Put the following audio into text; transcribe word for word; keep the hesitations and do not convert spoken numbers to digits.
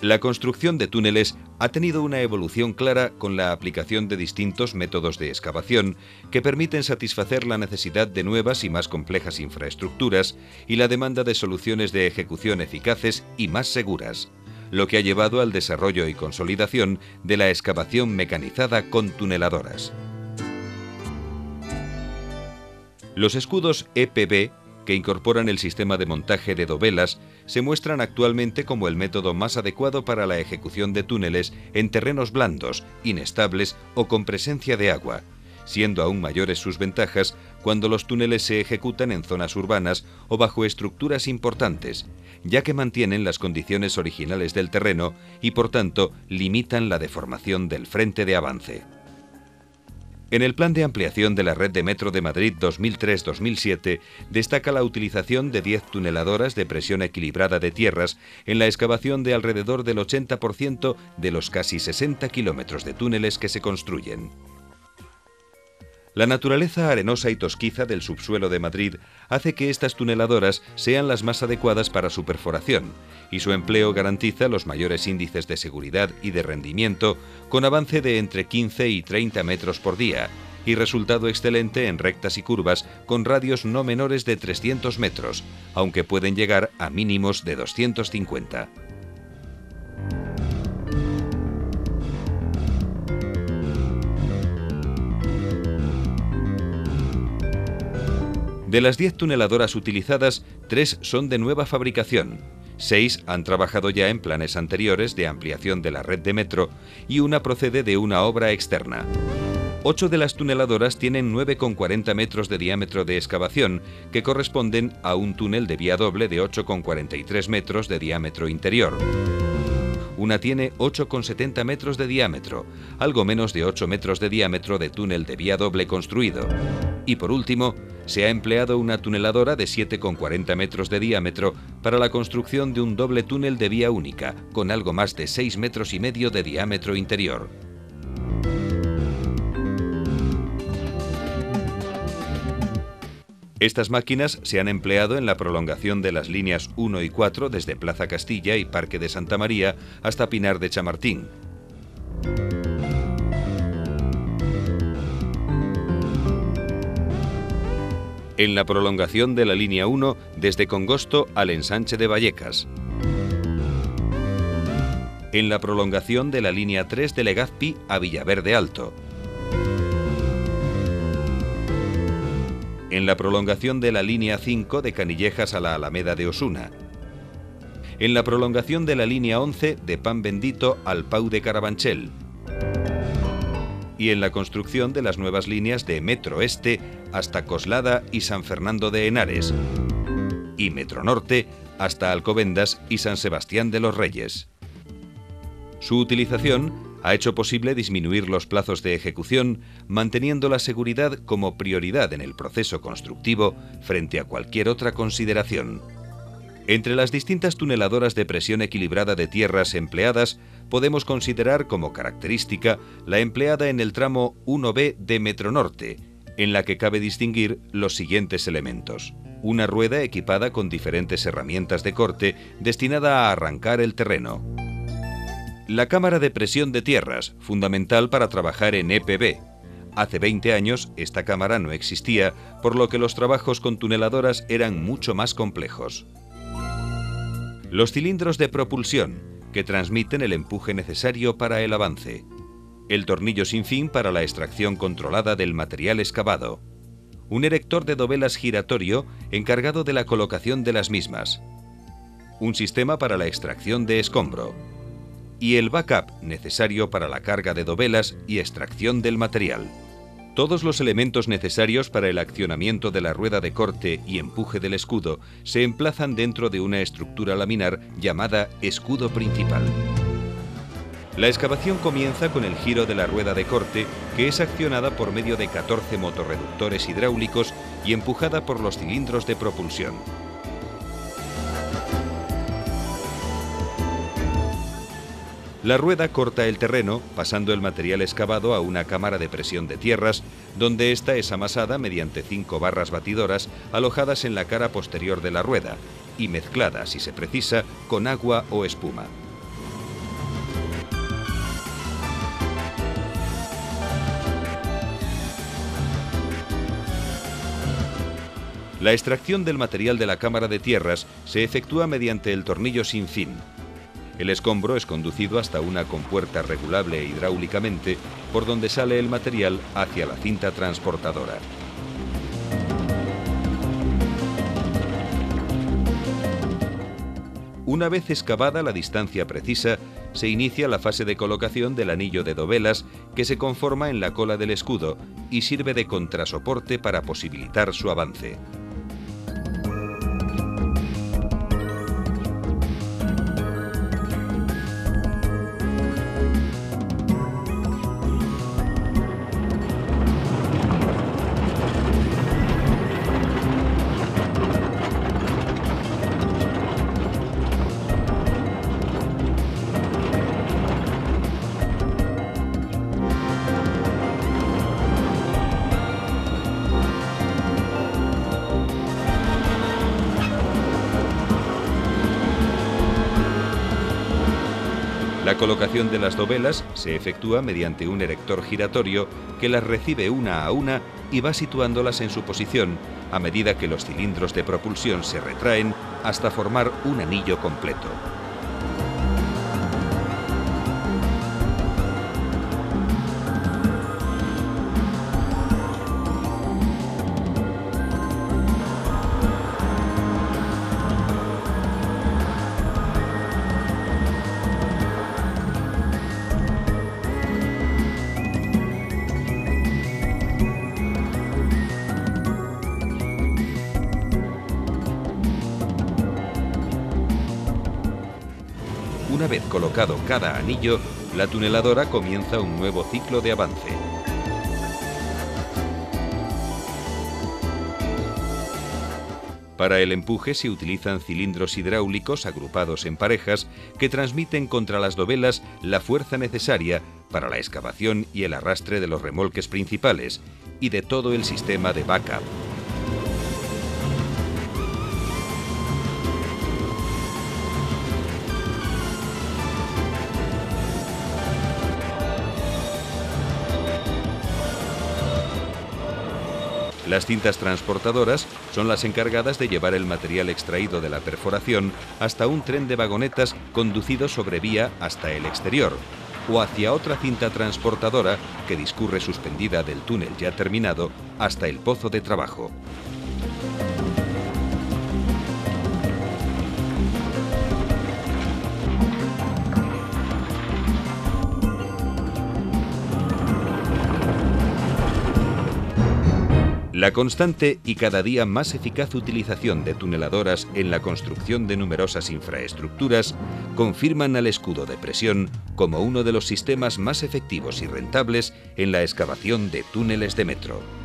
La construcción de túneles ha tenido una evolución clara con la aplicación de distintos métodos de excavación que permiten satisfacer la necesidad de nuevas y más complejas infraestructuras y la demanda de soluciones de ejecución eficaces y más seguras, lo que ha llevado al desarrollo y consolidación de la excavación mecanizada con tuneladoras. Los escudos E P B, que incorporan el sistema de montaje de dovelas, se muestran actualmente como el método más adecuado para la ejecución de túneles en terrenos blandos, inestables o con presencia de agua, siendo aún mayores sus ventajas cuando los túneles se ejecutan en zonas urbanas o bajo estructuras importantes, ya que mantienen las condiciones originales del terreno y, por tanto, limitan la deformación del frente de avance. En el Plan de Ampliación de la Red de Metro de Madrid dos mil tres a dos mil siete destaca la utilización de diez tuneladoras de presión equilibrada de tierras en la excavación de alrededor del ochenta por ciento de los casi sesenta kilómetros de túneles que se construyen. La naturaleza arenosa y tosquiza del subsuelo de Madrid hace que estas tuneladoras sean las más adecuadas para su perforación, y su empleo garantiza los mayores índices de seguridad y de rendimiento, con avance de entre quince y treinta metros por día, y resultado excelente en rectas y curvas con radios no menores de trescientos metros, aunque pueden llegar a mínimos de doscientos cincuenta. De las diez tuneladoras utilizadas, tres son de nueva fabricación, seis han trabajado ya en planes anteriores de ampliación de la red de metro y una procede de una obra externa. Ocho de las tuneladoras tienen nueve coma cuarenta metros de diámetro de excavación, que corresponden a un túnel de vía doble de ocho coma cuarenta y tres metros de diámetro interior. Una tiene ocho coma setenta metros de diámetro, algo menos de ocho metros de diámetro de túnel de vía doble construido. Y por último, se ha empleado una tuneladora de siete coma cuarenta metros de diámetro para la construcción de un doble túnel de vía única, con algo más de seis metros y medio de diámetro interior. Estas máquinas se han empleado en la prolongación de las líneas uno y cuatro desde Plaza Castilla y Parque de Santa María hasta Pinar de Chamartín. En la prolongación de la línea uno desde Congosto al ensanche de Vallecas. En la prolongación de la línea tres de Legazpi a Villaverde Alto. En la prolongación de la línea cinco de Canillejas a la Alameda de Osuna. En la prolongación de la línea once de Pan Bendito al Pau de Carabanchel. Y en la construcción de las nuevas líneas de Metro Este hasta Coslada y San Fernando de Henares, y Metro Norte hasta Alcobendas y San Sebastián de los Reyes. Su utilización ha hecho posible disminuir los plazos de ejecución, manteniendo la seguridad como prioridad en el proceso constructivo frente a cualquier otra consideración. Entre las distintas tuneladoras de presión equilibrada de tierras empleadas, podemos considerar como característica la empleada en el tramo uno B de Metro Norte, en la que cabe distinguir los siguientes elementos. Una rueda equipada con diferentes herramientas de corte destinada a arrancar el terreno. La cámara de presión de tierras, fundamental para trabajar en E P B. Hace veinte años esta cámara no existía, por lo que los trabajos con tuneladoras eran mucho más complejos. Los cilindros de propulsión, que transmiten el empuje necesario para el avance. El tornillo sin fin para la extracción controlada del material excavado. Un erector de dovelas giratorio encargado de la colocación de las mismas. Un sistema para la extracción de escombro. Y el backup necesario para la carga de dovelas y extracción del material. Todos los elementos necesarios para el accionamiento de la rueda de corte y empuje del escudo se emplazan dentro de una estructura laminar llamada escudo principal. La excavación comienza con el giro de la rueda de corte, que es accionada por medio de catorce motorreductores hidráulicos y empujada por los cilindros de propulsión. La rueda corta el terreno, pasando el material excavado a una cámara de presión de tierras, donde ésta es amasada mediante cinco barras batidoras alojadas en la cara posterior de la rueda y mezclada, si se precisa, con agua o espuma. La extracción del material de la cámara de tierras se efectúa mediante el tornillo sin fin. El escombro es conducido hasta una compuerta regulable hidráulicamente, por donde sale el material hacia la cinta transportadora. Una vez excavada la distancia precisa, se inicia la fase de colocación del anillo de dovelas que se conforma en la cola del escudo y sirve de contrasoporte para posibilitar su avance. La colocación de las dovelas se efectúa mediante un erector giratorio que las recibe una a una y va situándolas en su posición a medida que los cilindros de propulsión se retraen hasta formar un anillo completo. Una vez colocado cada anillo, la tuneladora comienza un nuevo ciclo de avance. Para el empuje se utilizan cilindros hidráulicos agrupados en parejas que transmiten contra las dovelas la fuerza necesaria para la excavación y el arrastre de los remolques principales y de todo el sistema de backup. Las cintas transportadoras son las encargadas de llevar el material extraído de la perforación hasta un tren de vagonetas conducido sobre vía hasta el exterior, o hacia otra cinta transportadora que discurre suspendida del túnel ya terminado hasta el pozo de trabajo. La constante y cada día más eficaz utilización de tuneladoras en la construcción de numerosas infraestructuras confirman al escudo de presión como uno de los sistemas más efectivos y rentables en la excavación de túneles de metro.